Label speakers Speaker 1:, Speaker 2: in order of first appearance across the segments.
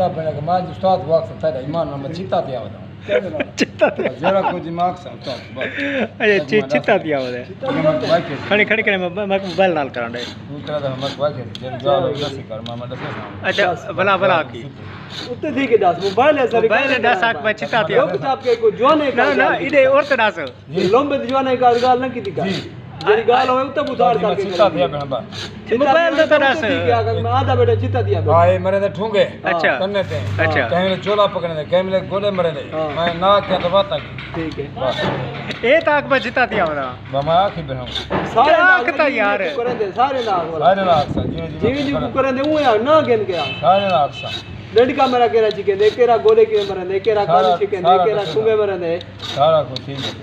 Speaker 1: चिता पे के मां उस्ताद वक्त था ईमान में चिता दिया होता
Speaker 2: चिता
Speaker 1: जरा को दिमाग से उस्ताद
Speaker 2: अरे चिता दिया होता खड़ी खड़ी करे मैं मोबाइल नाल करांडे
Speaker 1: दूसरा तो हम वाके जब जाओ दसी कर मां दसे
Speaker 2: अच्छा भला भला की
Speaker 3: उत्ते थी के दास मोबाइल है सर
Speaker 2: मोबाइल दास आक में चिता दिया
Speaker 3: लोग आपके को जोने
Speaker 2: ना ना इदे और तो दास
Speaker 3: लंबे जोने का गाल न की दिखा जेरी गाल होए उते उतार करके
Speaker 1: चिता दिया बनबा
Speaker 2: मोबाइल तो दास
Speaker 3: मैं आधा बेटा चिता दिया
Speaker 1: हां ये मरे ठूंगे
Speaker 2: अच्छा
Speaker 1: करने थे
Speaker 2: अच्छा
Speaker 1: कहीं चोला पकड़ने थे कहीं गोले मरे थे मैं ना क्या तो बात
Speaker 3: ठीक है
Speaker 2: ए ताक में चिता दिया होता
Speaker 1: मामा आखी बनाऊं
Speaker 3: सारे
Speaker 2: नाक ता यार
Speaker 3: करे दे सारे नाक
Speaker 1: सा
Speaker 3: जीवी जी को करे दे वो यार ना गेन के
Speaker 1: सारे नाक सा
Speaker 3: लड़का मेरा केरा चिके दे केरा गोले के मरे दे केरा कान चिके दे केरा सुंगे मरे दे
Speaker 1: सारा कुछ ठीक है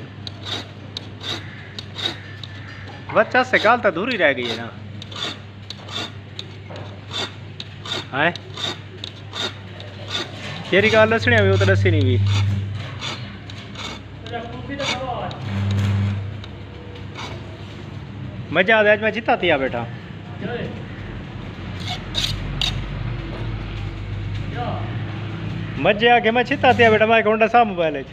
Speaker 2: बच्चा से गाल तो दूर ही रह गई है ना है तेरी गाल दसनी है वो तो दसी नहीं भी मजा आ आज मैं जीता थिया बेटा मजे आके मैं जीता थिया बेटा मैं होंडा सा मोबाइल है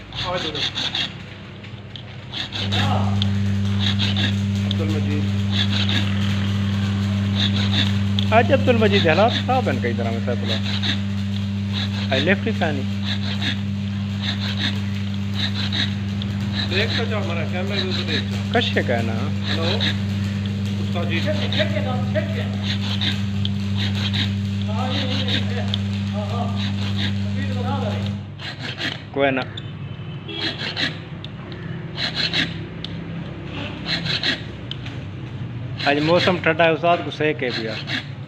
Speaker 2: आज अब्दुल मजीद हालात साहब है कई तरह में साहब आई लेफ्ट ही कहानी
Speaker 4: देख तो जाओ हमारा कैमरा भी तो देख
Speaker 2: कश्य कहना
Speaker 4: हेलो उस्ताद जी
Speaker 2: कोई ना आज मौसम ठंडा है उस्ताद को सेक है भैया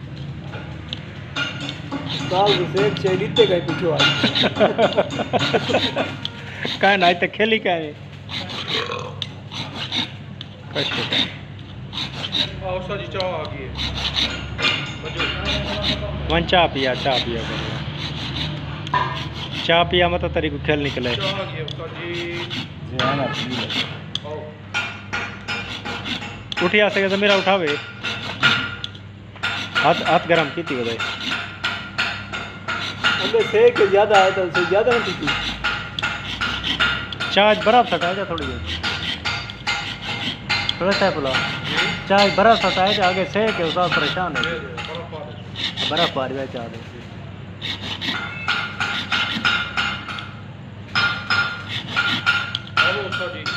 Speaker 3: साल से चेडीते गए पीछे आज
Speaker 2: का ना तो खेली का है कश्य
Speaker 4: उस्ताद जी चाय आ गई है
Speaker 2: वन चाह पिया चाह पिया मत तेरी को खेल निकले
Speaker 4: चाय आ गई है उस्ताद जी
Speaker 1: जाना
Speaker 4: आओ
Speaker 2: उठी आ सके तो मेरा उठावे हाथ गरम की थी बताए
Speaker 3: अंदर सेक ज्यादा है तो से ज्यादा नहीं पीती
Speaker 2: चाय बर्फ सटा जा थोड़ी देर थोड़ा सा बुला चाय बर्फ सटा है आगे सेक है उस्ताद परेशान है बर्फ आ रही है चाय
Speaker 4: हेलो उस्ताद जी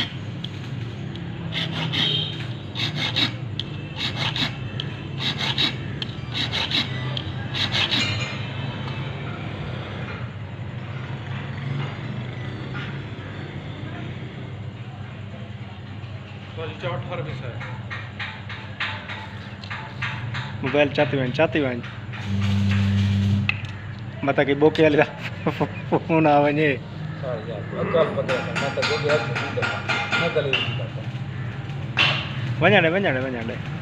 Speaker 2: मोबाइल चाहती वहीं मत कि बोके वाले फोन आ वञे वञाणे